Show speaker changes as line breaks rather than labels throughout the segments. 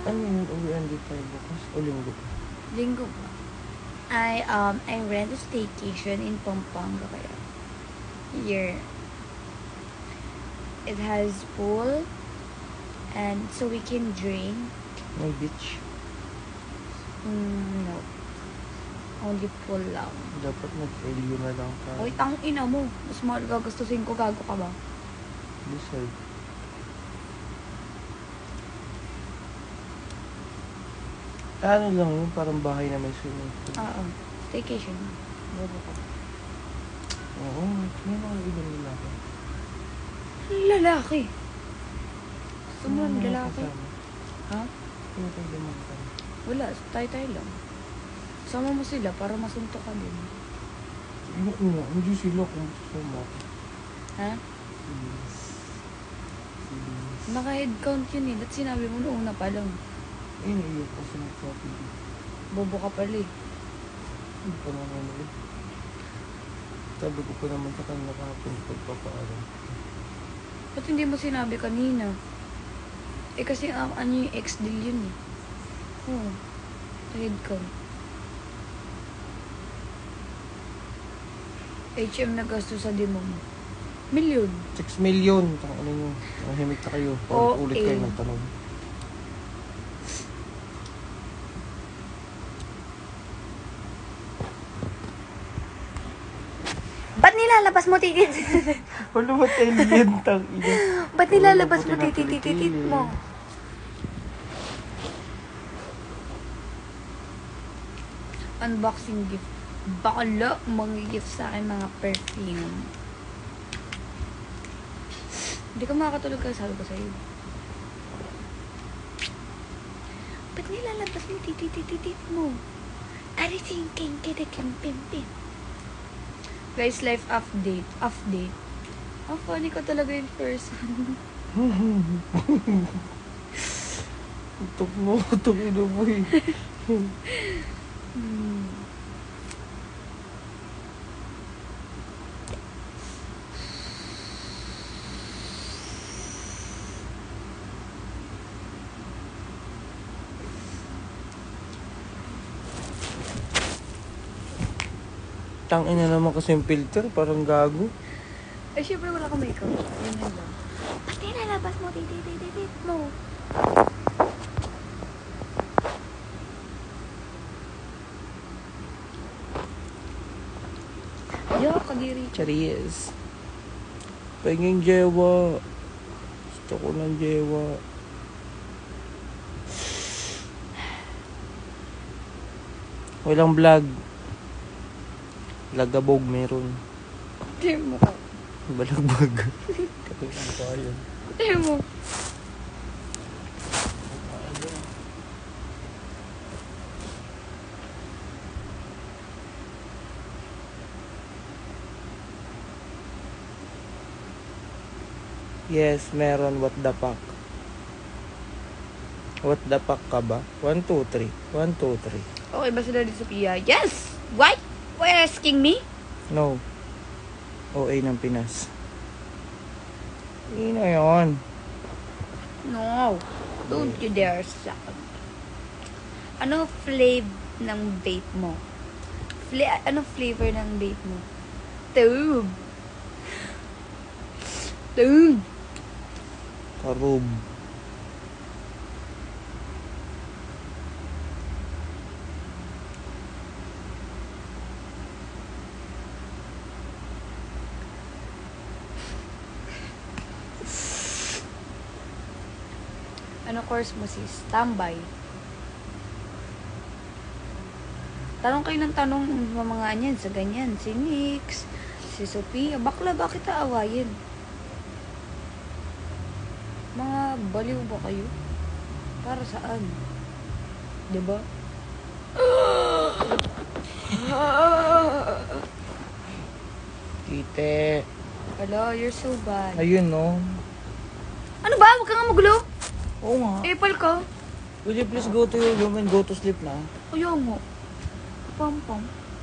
Ano yun? Uwian di tayo bukas o linggo?
Linggo ba? I rent a staycation in Pampanga kaya. Here. It has pool and so we can drink.
May beach.
No. Only pool lang.
Dapat nag-LU na lang tayo.
Oy, tang ina mo. Mas mahal gagastusin ko, gago ka ba?
Decide. Ano lang yun? Parang bahay na may swimming pool.
Oo. Staycation. Bobo ka.
Oo. May mga ibang lalaki.
Lalaki. Gusto mo
Ano
ng
mga
lalaki?
kasama?
Ha?
Ano tayo dumagtan?
Wala. Tayo lang. Sama mo sila para masunto ka din.
Hindi sila kung suma.
Ha? Naka-headcount yun eh. Ba't sinabi mo noong una pa lang?
Iniiyak ko sa nagsabi.
Bobo ka pala eh.
Hindi pa naman eh. Sabi ko pa naman sa kanila kahapon pagpapaalam.
Ba't hindi mo sinabi kanina? Eh kasi ano yung ex-deal yun eh. Oo. Headcount. HM na gasto sa demo mo. Million.
6 million. Ano nyo? Mahimik na kayo. Ulit kayo ng tanong.
Ba't nilalabas mo titit?
Wala mo alien tang ina.
Ba't nilalabas mo titit mo? Unboxing gift. Bakala mga gift sa akin mga perfume. Hindi ka makakatulog ka, sabi ko sa'yo. Ba't nilalabas mo titit mo? Ari thinking kita pimpin. Guys, life update. Ang funny ko talaga in person.
Utok mo, utok ino mo eh. Tangina naman kasi yung filter, parang gago.
Eh, syempre wala kang makeup. Yan lang. Ba't nilalabas mo titit mo? Yo, kadiri.
Charis. Penging jewa. Gusto ko ng jewa. Walang vlog. Lagabog meron.
Hindi mo.
Balagbag. Katulang ko ayun.
Hindi mo.
Yes, meron. What the fuck? What the fuck ka ba? 1, 2, 3. 1, 2, 3.
Okay ba sila dito sa Pia? Yes! Why? Why asking me?
No. OA ng Pinas. Ino yun.
No. Don't you dare suck. Ano flavor ng vape mo? Ano flavor ng vape mo? Tube.
Karub.
Ano course mo sis? Tambay. Tanong kayo ng tanong mga anyan sa ganyan. Si Nix, si Sophia. Bakla, bakit aawayin? Mga baliw ba kayo? Para saan? Diba?
Tite.
Hello, you're so bad.
Ayun no.
Ano ba? Huwag ka nga magulo.
Oo nga.
Epal ka.
Will you please go to your room and go to sleep na?
Ayaw mo. Pam.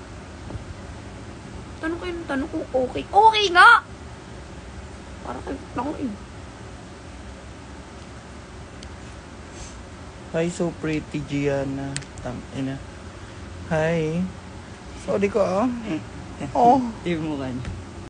Tanong kayo ng tanong kung okay. Okay nga! Para kayo tanong eh.
Hi, so pretty, Gianna. Tangina. Hi. Sorry ko, ah. Oh.
Team mo kan.